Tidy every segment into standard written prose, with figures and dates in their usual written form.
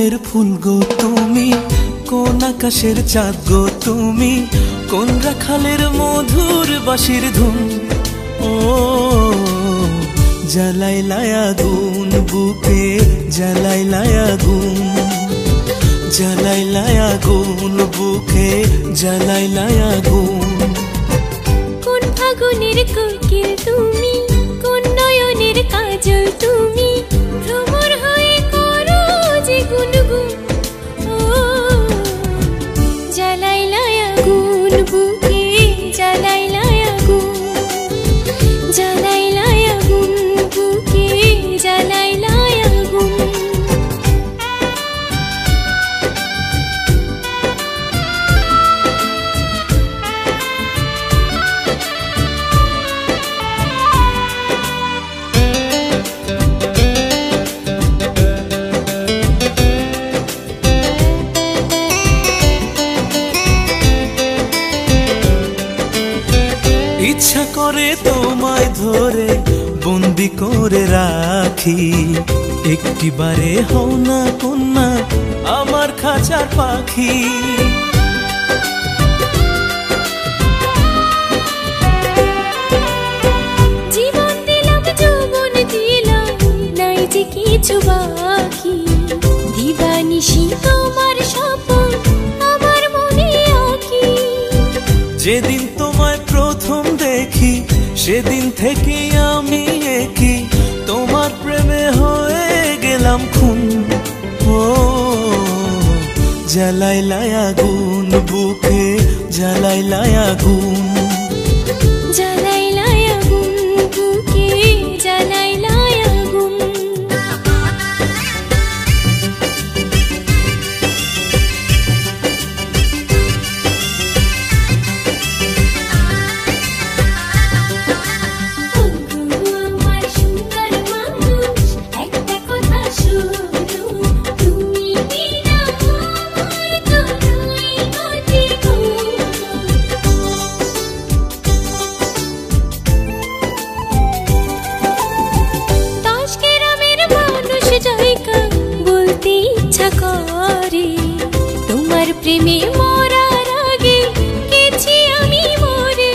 বনের ফুল গো তুমি, কোন আকাশের চাঁদ গো তুমি, কোন রাখালের মধুর বাঁশির ধুন। ও জ্বালাইলাই আগুন বুকে, জ্বালাইলাই আগুন, জ্বালাইলাই আগুন বুকে, জ্বালাইলাই আগুন। কোন ফাগুনের কোকিল তুমি, কোন নয়নের কাজল তুমি, ভ্রমর হয়ে করো যে গুনগুন। ও জ্বালাইলাই আগুন বুকে, জ্বালাইলাই আগুন, জ্বালাইলাই আগুন বুকে, জ্বালাইলাই আগুন। ইচ্ছা করে তোমায় ধরে বন্দি করে রাখি, একটিবারে হও না কন্যা আমার খাঁচার পাখি। জীবন দিলাম যৌবন দিলাম, নাই যে কিছু বাকি, দিবানিশি তোমার স্বপন আমার মনে আঁকি। যেদিন তোমায় প্রথম দেখি সেদিন থেকে আমি একি, তোমার প্রেমে হয়ে গেলাম খুন। ও জ্বালাইলাই আগুন বুকে, জ্বালাইলাই আগুন, জ্বালাইলাই আগুন বুকে, জ্বালাইলাই আগুন। আমার সুন্দর মানুষ একটা কথা শুনো, তুমি বিনা আমায় তো নাই গতি ঘুম। দশ গ্রামের মানুষ জায়গা বলতে ইচ্ছা করে, তোমার প্রেমে মরার আগে গেছি আমি মরে।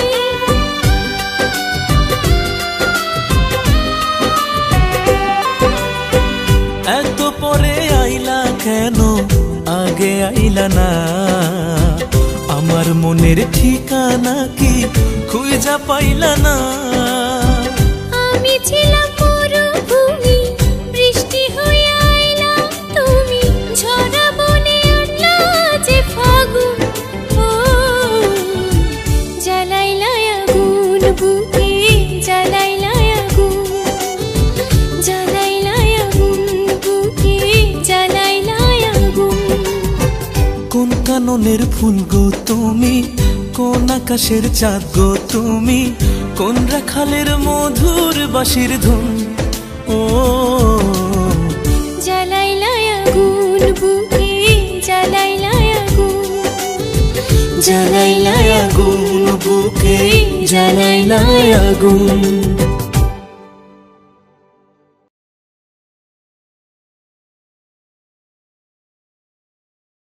এত পরে আইলা কেন, আগে আইলা না? আমার মনের ঠিকানা কি খুঁজা পাইলা না? আমি ছিলাম মরুভূমি, বৃষ্টি হয়ে আইলা তুমি, ঝরা বনে আনলা যে ফাগুন। ও জ্বালাইলাই আগুন বুকে, জ্বালাইলাই আগুন, জ্বালাইলাই আগুন বুকে, জ্বালাইলাই আগুন। কোন কাননের ফুল গো তুমি, কোন আকাশের চাঁদ গো তুমি, কোন রাখালের মধুর বাঁশির ধুন। ও জ্বালাইলাই আগুন বুকে, জ্বালাইলাই আগুন, জ্বালাইলাই আগুন বুকে, জ্বালাইলাই আগুন।